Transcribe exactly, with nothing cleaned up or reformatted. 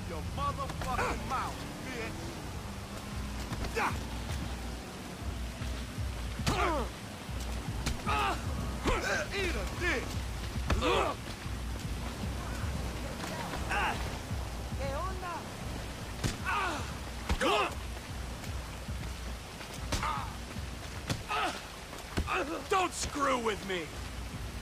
your motherfucking mouth, bitch! Eat a dick! ¿Qué onda? Don't screw with me!